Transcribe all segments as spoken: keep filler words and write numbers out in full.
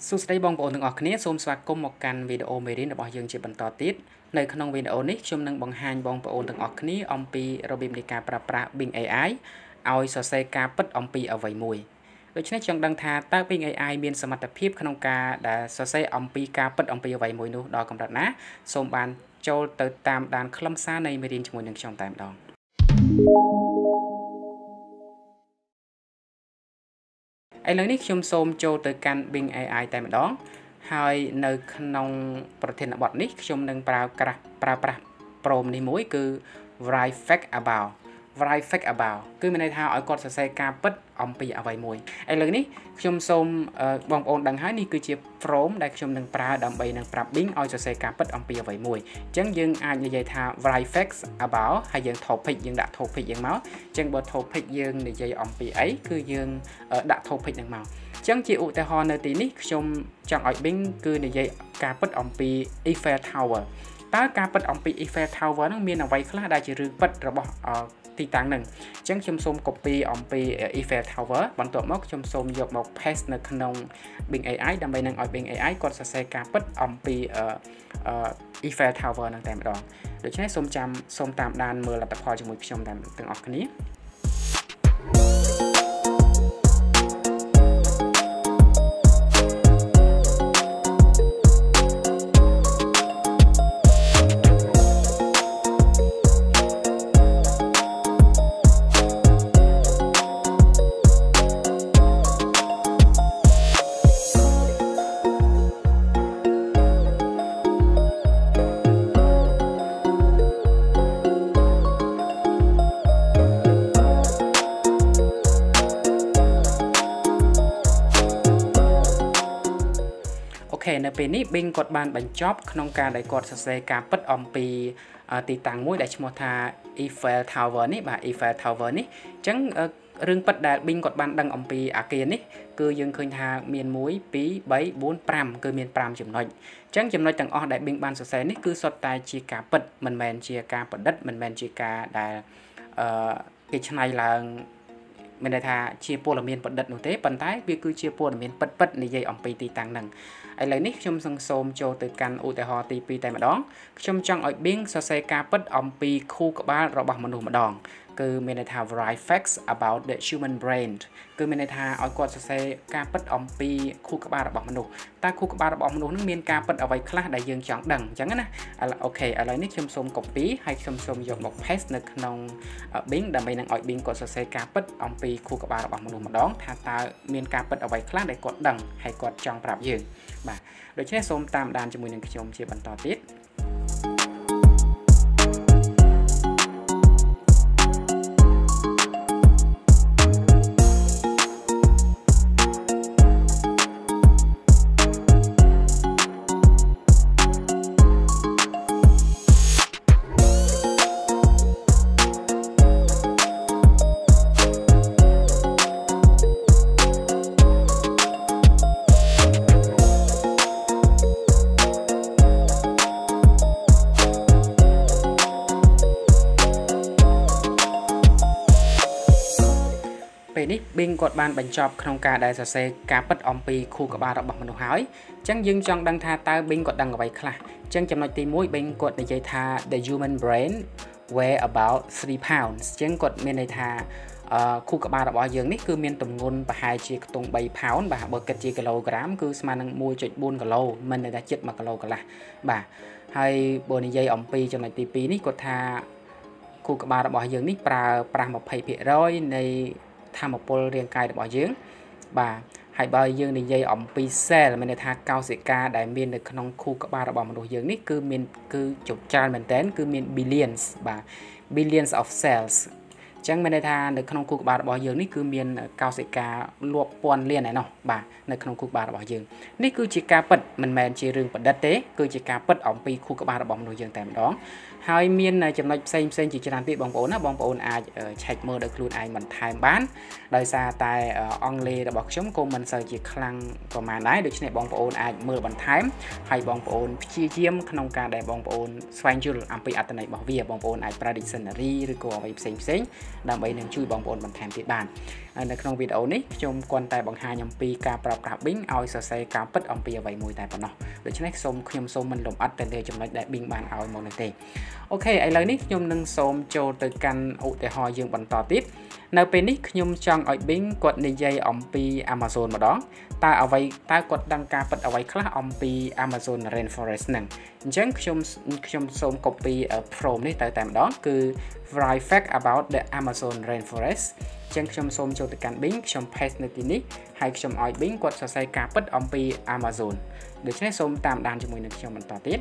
สุดท้ายบองบอลถึงออกนี้ส้มสวัสดิ์ก้มหมกกันวิดีโอเมรินบอกยังจีบันต่อติดในขนมวิดีโอนี้ชมนึงบังฮันบองบอลถึงออกนี้อมปีเราบิมในการประปราบิงเอไอเอาสอดใส่การปัดอมปีเอาไว้มวยโดยเฉพาะจังดังทาตาบิงเอไอมีสมรรถภาพขนมกาได้สอดใส่อมปีการปัดอมปีเอาไว้มวยนู้ดอกกำลังนะส้มบานโจลเติร์ตามด่านคลัมซ่าในเมรินจมูกหนึ่งช่องตามดองไอ้เรื่องนี้ชมส้มโจลเติร์การบิงเอไอตามดองให้ในขนมประเทศบทนี้ชมหนึ่งปลากระปลาปลาโปรมในมุ้ยคือ write fact about write fact about คือมันในทางเอากอดใส่การปัดอมปีเอาไว้มวยไอ้เรื่องนี้ชมส้มบองโอนดังให้นี่คือเชียร์โปรมได้ชมหนึ่งปลาดำใบหนึ่งปลาบิ้งเอาใส่การปัดอมปีเอาไว้มวยจังยังอาจจะใหญ่ทาง write facts about ให้ยังทบพิยังดักทบพิยังเมาจังบททบพิยังในใจอมปีไอ้คือยังดักทบพิยังเมาจังจีอุแต่ฮอนในตีนี้ชมจังอ่อยบิ้งคือในใจการปัดอมปี Eiffel Tower ตาการปัดอมปี Eiffel Tower นั้นมีเอาไว้คลาได้จะรื้อปัดระบบตีต่างหนึ่งจังชมส้มกบปีอมปี Eiffel Tower บนตัวมกชมส้มยกมกเพสในขนมบิง เอ ไอ ดำไปนั่งอ่อยบิง เอ ไอ กดใส่การปัดอมปี Eiffel Tower นั่งแต่มาดองโดยใช้ส้มจำส้มตามด้านเมื่อเราแต่พอจะมือชมแต่ตึงออกนี้โอเคในปีนี้บิงกดบานบัญจบขนมการได้กดสเซการปัดอมปีตีต่างมุ้ยได้ชมทา Eiffel Tower นี่บ่า Eiffel Tower นี่จังเรื่องปัดได้บิงกดบานดังอมปีอาเกียนนี่คือยังเคยทาเมียนมุ้ยปีใบบุญปรำคือเมียนปรำจุ่มน้อยจังจุ่มน้อยต่างออกได้บิงบานสเซนี่คือสดตายชีกาปัดมันแมนชีกาปัดดัดมันแมนชีกาได้กิจนัยลางมันได้ทาเชียร์โปรเมียนปัดดัดหนุ่มเต้ปันท้ายวิคือเชียร์โปรเมียนปัดปัดในใจอมปีตีต่างหนึ่งไอ้เลยนี่ชมสังสมโจตือกันอุตหะตีปีแต่มาดองชมจังอ่อยบิ้งสเซกาปัดอมปีคู่กับบ้านเราบักมนุษย์มาดองคือเมนทา write facts about the human brain คือเมนทาอ่อยกอดสเซกาปัดอมปีคู่กับบ้านเราบักมนุษย์แต่คู่กับบ้านเราบักมนุษย์นั้นมีการปัดเอาไว้คลาดได้ยังจังดังจังนะโอเคอะไรนี่ชมสมกบปีให้ชมสมยกบอกเพสในขนมบิ้งดำไปนั่งอ่อยบิ้งกอดสเซกาปัดอมปีคู่กับบ้านเราบักมนุษย์มาดองถ้าตามีการปัดเอาไว้คลาดได้กดดังให้กดจังปรับยืนบ่าโดยใช้ส้มตามดานจมูกหนึ่งขยมเชียบันต่อติดปีนี้บิงกดบานบัญจบขนมการได้สเซการปัดอมปีคู่กับบ้านเราบักมนุษย์หายจังยึงจังดังทาตาบิงกดดังเอาไว้คลาจังจำนวนตีมุ้ยบิงกดในใจทา the human brain weigh about three pounds จังกดเมียนในทาคู่กับบ้านเราบอกอย่างนี้คือเมียนตุ่มงุนประหายจีตรงใบพาวน์บ่าเบอร์กจีกิโลกรัมคือสมานังมวยจุดบุญกิโลมันในได้เจ็ดมากิโลกันละบ่าให้บนในใจอมปีจำนวนตีปีนี้กดทาคู่กับบ้านเราบอกอย่างนี้ปลาปลาหมกไผ่เพียร้อยในทำมาโปรเรียงกายบ่อยยืงบ่าให้บ่อยยืงในใจอมปีเซลมันในทางเก้าสิบกาได้มีในขนมคู่กับบ้านเราบอกมาดูยืงนี่คือมีคือจุดจานเหมือนเต้นคือมี billions บ่า billions of cells จังมันในทางในขนมคู่กับบ้านเราบอกยืงนี่คือมีเก้าสิบกาลวกปนเลียนไหนเนาะบ่าในขนมคู่กับบ้านเราบอกยืงนี่คือจิกาปัดมันแมนจีเรื่องปัดดัดเต้คือจิกาปัดอมปีคู่กับบ้านเราบอกมาดูยืงแต่มาดองให้มีนจำนวนเซนเซนจิจารที่บางปอนนะบางปอนอาจเช็คมือโดยครูไอมันไทม์บ้านโดยซาตายอองเลระบอกช่องโกมันเซอร์จิคลังประมาณนั้นโดยเฉพาะบางปอนอาจมือบันไทม์ให้บางปอนชี้เยี่ยมขนมการได้บางปอนสวายจุลอัมพีอัตนัยบอกวิบางปอนอาจประดิษฐ์เนรีหรือก็ไปเซนเซนដើម្បីនឹងជួយបងប្អូនបន្ថែមទៀតបាននៅក្នុងវីដេអូនេះខ្ញុំគ្រាន់តែបង្ហាញអំពីការប្រើប្រាស់ Bing ឲ្យសរសេរការពិតអំពីអ្វីមួយតែប៉ុណ្ណោះដូច្នេះសូមខ្ញុំសូមមិនលំអិតទៅលើចំណុចដែល Bing បានឲ្យមកនោះទេអូខេឥឡូវនេះខ្ញុំនឹងសូមចូលទៅកាន់ឧទាហរណ៍យើងបន្តទៀតនៅពេលនេះខ្ញុំចង់ឲ្យ Bing គាត់និយាយអំពី Amazon ម្ដងតើអ្វីតើគាត់ដឹងការពិតអ្វីខ្លះអំពី Amazon Rainforest ហ្នឹងអញ្ចឹងខ្ញុំខ្ញុំសូម copy prompt នេះទៅតែម្ដងគឺ write fact about the Amazon Rainforest អញ្ចឹងខ្ញុំសូមចូលទៅកាន់ Bing ខ្ញុំ paste នៅទីនេះហើយខ្ញុំឲ្យ Bing គាត់សរសេរការពិតអំពី Amazon ដូច្នេះសូមតាមដានជាមួយនឹងខ្ញុំបន្តទៀត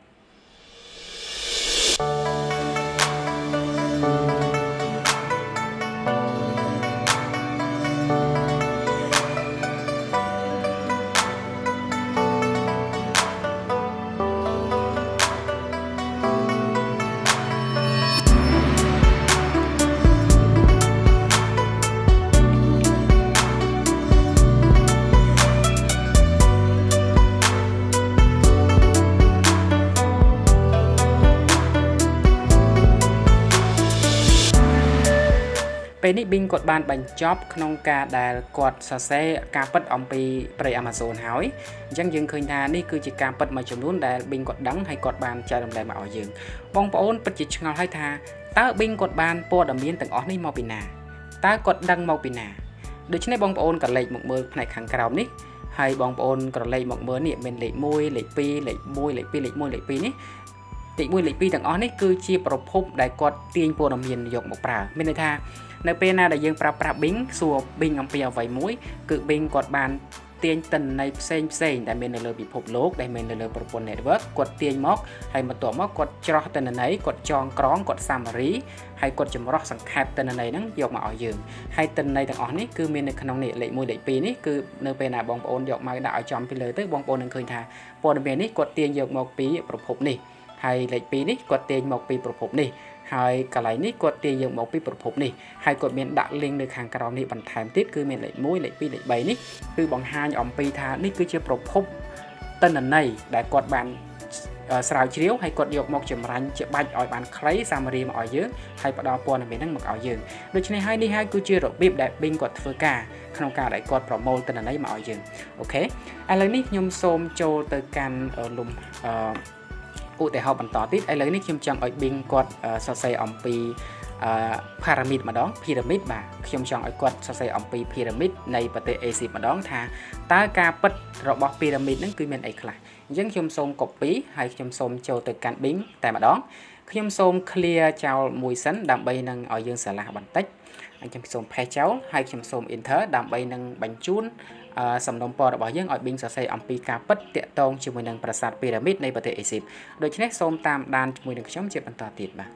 ពេលនេះ Bing គាត់បានបញ្ចប់ក្នុងការដែលគាត់សរសេរការពិតអំពីព្រៃ Amazon ហើយអញ្ចឹងយើងឃើញថានេះគឺជាការពិតមួយចំនួនដែល Bing គាត់ដឹងហើយគាត់បានចែករំលែកមកឲ្យយើងបងប្អូនពិតជាឆ្ងល់ហើយថាតើ Bing គាត់បានព័ត៌មានទាំងអស់នេះមកពីណាតើគាត់ដឹងមកពីណាដូច្នេះបងប្អូនក៏លេខមកមើលផ្នែកខាងក្រោមនេះហើយបងប្អូនក៏លេខមកមើលនេះមានលេខមួយលេខពីរលេខមួយលេខពីរលេខមួយលេខពីរនេះលេខមួយលេខពីរទាំងអស់នេះគឺជាប្រភពដែលគាត់ទាញព័ត៌មានយកមកប្រើមានន័យថានៅពេលណាដែលយើងប្រើប្រាស់ Bing សួរ Bing អំពីអ្វីមួយគឺ Bing គាត់បានទាញទិន្នន័យផ្សេងផ្សេងដែលមាននៅលើពិភពលោកដែលមាននៅលើប្រព័ន្ធ network គាត់ទាញមកហើយបន្ទាប់មកគាត់ច្រោះទិន្នន័យគាត់ចងក្រងគាត់ summary ហើយគាត់ចម្រោះសង្ខេបទិន្នន័យហ្នឹងយកមកឲ្យយើងហើយទិន្នន័យទាំងអស់នេះគឺមាននៅក្នុងនេះលេខមួយលេខពីរនេះគឺនៅពេលណាបងប្អូនយកមកដាក់ឲ្យចំពីលើទៅបងប្អូននឹងឃើញថាព័ត៌មាននេះគាត់ទាញយកមកពីប្រភពនេះហើយលេខពីរនេះគាត់ទាញមកពីប្រភពនេះហើយកន្លែងនេះគាត់ទាញយកមកពីប្រភពនេះហើយគាត់មានដាក់ link នៅខាងក្រោមនេះបន្ថែមទៀតគឺមានលេខមួយលេខពីរលេខបីនេះគឺបង្ហាញអំពីថានេះគឺជាប្រភពទិន្នន័យដែលគាត់បានស្រាវជ្រាវហើយគាត់យកមកចម្រាញ់ជាបាច់ឲ្យបានខ្លី summary មកឲ្យយើងហើយផ្ដល់ព័ត៌មានហ្នឹងមកឲ្យយើងដូច្នេះហើយនេះហើយគឺជារបៀបដែល Bing គាត់ធ្វើការក្នុងការដែលគាត់ប្រមូលទិន្នន័យមកឲ្យយើងអូខេឥឡូវនេះខ្ញុំសូមចូលទៅកាន់លំអឺឧទាហរណ៍បន្តទៀតឥឡូវនេះខ្ញុំចង់ឲ្យ Bing គាត់សរសេរអំពីអឺ pyramid ម្ដង pyramid បាទខ្ញុំចង់ឲ្យគាត់សរសេរអំពី pyramid នៃប្រទេសអេស៊ីបម្ដងថាតើការពិតរបស់ pyramid ហ្នឹងគឺមានអីខ្លះអញ្ចឹងខ្ញុំសូម copy ហើយខ្ញុំសូមចូលទៅកាន់ Bing តែម្ដងខ្ញុំសូម clear ចោលមួយសិនដើម្បីនឹងឲ្យយើងស្រឡះបន្តិចហើយខ្ញុំសូម paste ចោលហើយខ្ញុំសូម enter ដើម្បីនឹងបញ្ជូនសំណុំពររបស់យើងឲ្យ Bing សរសេរអំពីការពិតទាក់ទងជាមួយនឹងប្រាសាទពីរ៉ាមីតនៃប្រទេសអេស៊ីបដូច្នេះសូមតាមដានជាមួយនឹងខ្ញុំជាបន្តទៀតបាទ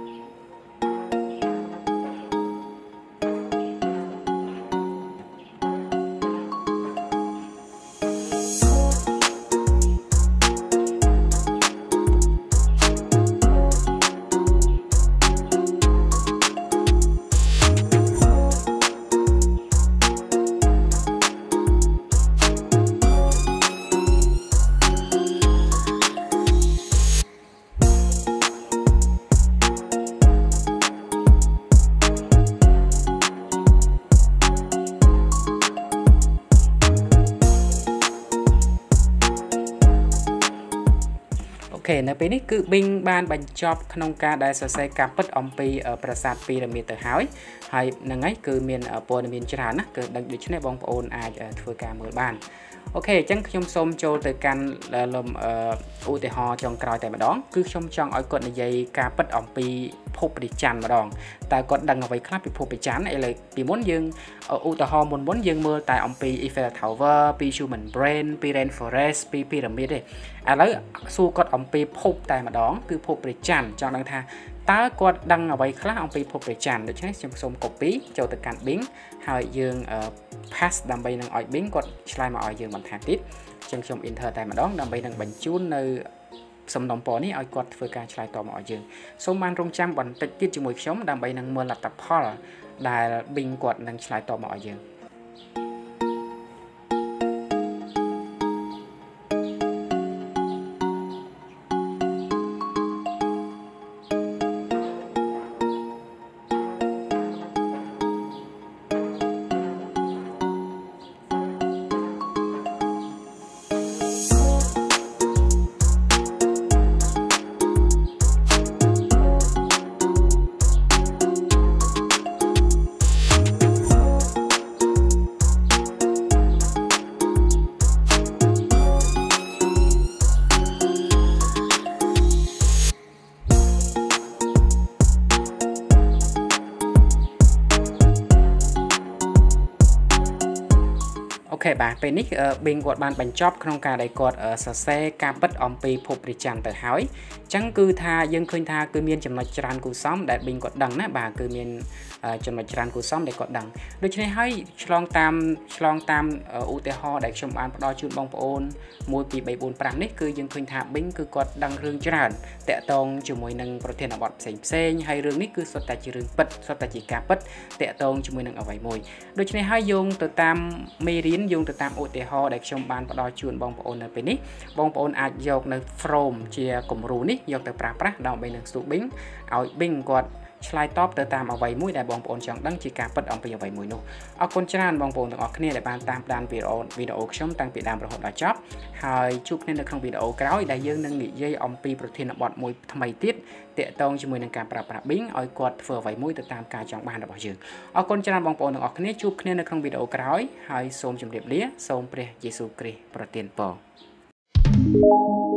អូខេនៅពេលនេះគឺ Bing បានបញ្ចប់ក្នុងការដែលសរសេរការពិតអំពីប្រាសាទពីរ៉ាមីតទៅហើយហើយហ្នឹងហើយគឺមានព័ត៌មានច្រើនណាស់គឺដូច្នេះបងប្អូនអាចធ្វើការមើលបានអូខេអញ្ចឹងខ្ញុំសូមចូលទៅកាន់លំឧទាហរណ៍ចុងក្រោយតែម្ដងគឺខ្ញុំចង់ឲ្យគាត់និយាយការពិតអំពីភពព្រះច័ន្ទម្ដងតើគាត់ដឹងអ្វីខ្លះពីភពព្រះច័ន្ទឥឡូវពីមុនយើងឧទាហរណ៍មុនមុនយើងមើលតែអំពី Eiffel Tower ពី Human Brain ពី Rainforest ពី Pyramid ទេឥឡូវសួរគាត់អំពីភពតែម្ដងគឺភពព្រះច័ន្ទចង់ដឹងថាតើគាត់ដឹងអ្វីខ្លះអំពីភពព្រះច័ន្ទដូច្នេះខ្ញុំសូម copy ចូលទៅកាន់ Bing ហើយយើង pass ដើម្បីនឹងឲ្យ Bing គាត់ឆ្លើយមកឲ្យយើងបន្ថែមទៀតអញ្ចឹងខ្ញុំ enter តែម្ដងដើម្បីនឹងបញ្ជូននៅសំណុំពរនេះឲ្យគាត់ធ្វើការឆ្លើយតបមកឲ្យយើងសូមបានរងចាំបន្តិចទៀតជាមួយខ្ញុំដើម្បីនឹងមើលលទ្ធផលដែល Bing គាត់នឹងឆ្លើយតបមកឲ្យយើងបាទពេលនេះ Bing គាត់បានបញ្ចប់ក្នុងការដែលគាត់សរសេរការពិតអំពីភពព្រះច័ន្ទទៅហើយអញ្ចឹងគឺថាយើងឃើញថាគឺមានចំណុចច្រើនគួរសមដែល Bing គាត់ដឹងណាបាទគឺមានចំណុចច្រើនគួរសមដែលគាត់ដឹងដូច្នេះហើយឆ្លងតាមឆ្លងតាមឧទាហរណ៍ដែលខ្ញុំបានផ្ដល់ជូនបងប្អូនone two three four fiveនេះគឺយើងឃើញថា Bing គឺគាត់ដឹងរឿងច្រើនតាក់ទងជាមួយនឹងប្រធានបទផ្សេងផ្សេងហើយរឿងនេះគឺសុទ្ធតែជារឿងពិតសុទ្ធតែជាការពិតតាក់ទងជាមួយនឹងអ្វីមួយដូច្នេះហើយយោងទៅតាមមេរៀនយោងទៅតាមឧទាហរណ៍ដែលខ្ញុំបានផ្ដល់ជូនបងប្អូននៅពេលនេះបងប្អូនអាចយកនៅ from ជាគំរូនេះយកទៅប្រើប្រាស់ដើម្បីនឹង Bing ឲ្យ Bing គាត់ឆ្លើយតបទៅតាមអ្វីមួយដែលបងប្អូនចង់ដឹងជាការពិតអំពីអ្វីមួយនោះអរគុណច្រើនបងប្អូនទាំងអស់គ្នាដែលបានតាមដានវីដេអូវីដេអូខ្ញុំតាំងពីដើមរហូតដល់ចប់ហើយជួបគ្នានៅក្នុងវីដេអូក្រោយដែលយើងនឹងនិយាយអំពីប្រធានបទមួយថ្មីទៀតទាក់ទងជាមួយនឹងការប្រើប្រាស់ Bing ឲ្យគាត់ធ្វើអ្វីមួយទៅតាមការចង់បានរបស់យើងអរគុណច្រើនបងប្អូនទាំងអស់គ្នាជួបគ្នានៅក្នុងវីដេអូក្រោយហើយសូមជម្រាបលាសូមព្រះយេស៊ូវគ្រីស្ទប្រទានពរ